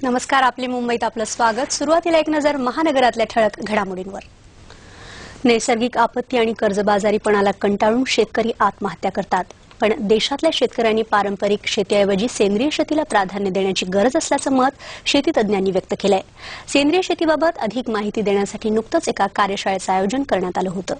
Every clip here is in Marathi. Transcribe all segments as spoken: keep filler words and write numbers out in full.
नमस्कार. आपली मुंबईत आपलं स्वागत. सुरुवातीला एक नजर महानगरातल्या ठळक घडामोडींवर. नैसर्गिक आपत्ती आणि कर्जबाजारीपणाला कंटाळून शेतकरी आत्महत्या करतात, पण देशातल्या शेतकऱ्यांनी पारंपरिक शेतीऐवजी सेंद्रिय शेतीला प्राधान्य देण्याची गरज असल्याचं मत शेतीतज्ञांनी व्यक्त केलंय. सेंद्रिय शेतीबाबत अधिक माहिती देण्यासाठी नुकतंच एका कार्यशाळेचं आयोजन करण्यात आलं होतं.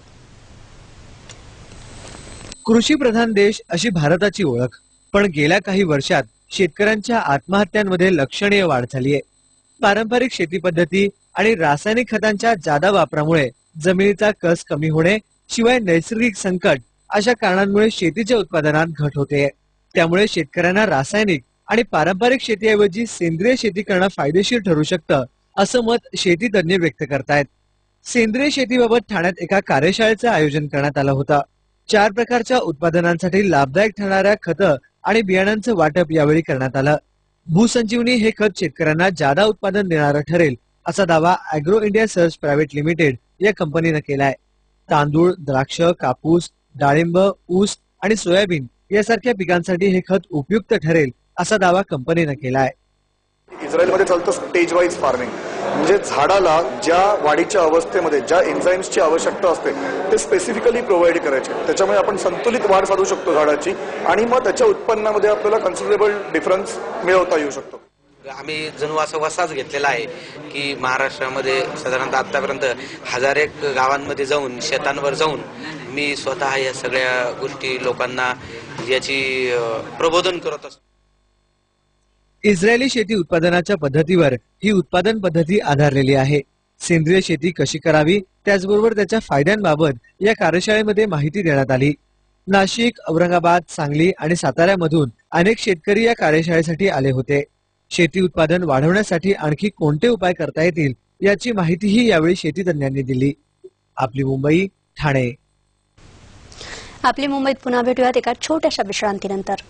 कृषी प्रधान देश अशी भारताची ओळख, पण गेल्या काही वर्षात शेतकऱ्यांच्या आत्महत्यांमध्ये लक्षणीय वाढ झाली आहे. पारंपरिक शेती पद्धती आणि रासायनिक खतांच्या जादा वापरामुळे जमिनीचा कस कमी होणे शिवाय नैसर्गिक संकट अशा कारणांमुळे शेतीच्या उत्पादनात घट होते. त्यामुळे शेतकऱ्यांना रासायनिक आणि पारंपरिक शेतीऐवजी सेंद्रिय शेती करणं फायदेशीर ठरू शकतं, असं मत शेती तज्ञ व्यक्त करतायत. सेंद्रिय शेतीबाबत ठाण्यात एका कार्यशाळेचं आयोजन करण्यात आलं होतं. चार प्रकारच्या उत्पादनांसाठी लाभदायक ठरणाऱ्या खतं आणि बियाणांचं वाटप यावेळी करण्यात आलं. भूसंजीवनी हे खत शेतकऱ्यांना जादा उत्पादन देणारं ठरेल, असा दावा Agro India Search Private Limited या कंपनीनं केलाय. तांदूळ, द्राक्ष, कापूस, डाळिंब, ऊस आणि सोयाबीन यासारख्या पिकांसाठी हे खत उपयुक्त ठरेल, असा दावा कंपनीनं केलाय. इस्रायलमध्ये चालतं स्टेज वाईज फार्मिंग, म्हणजे झाडाला ज्या वाढीच्या अवस्थेमध्ये ज्या एन्झाईम्सची आवश्यकता असते ते स्पेसिफिकली प्रोव्हाइड करायचे. त्याच्यामुळे आपण संतुलित वाढ साधू शकतो झाडाची आणि मग त्याच्या उत्पन्नामध्ये आपल्याला कन्सिडरेबल डिफरन्स मिळवता येऊ शकतो. आम्ही जणू असा वसाच घेतलेला आहे की महाराष्ट्रामध्ये साधारणतः आतापर्यंत हजार एक गावांमध्ये जाऊन शेतांवर जाऊन मी स्वतः या सगळ्या गोष्टी लोकांना याची प्रबोधन करत असतो. इस्रायली शेती उत्पादनाच्या पद्धतीवर ही उत्पादन पद्धती आधारलेली आहे. सेंद्रिय शेती कशी करावी त्याचबरोबर त्याच्या फायद्यांबाबत या कार्यशाळेमध्ये माहिती देण्यात आली. नाशिक, औरंगाबाद, सांगली आणि साताऱ्यामधून अनेक शेतकरी या कार्यशाळेसाठी आले होते. शेती उत्पादन वाढवण्यासाठी आणखी कोणते उपाय करता येतील याची माहितीही यावेळी शेतीतज्ञांनी दिली. आपली मुंबई, ठाणे. आपली मुंबईत पुन्हा भेटूयात एका छोट्याशा विश्रांतीनंतर.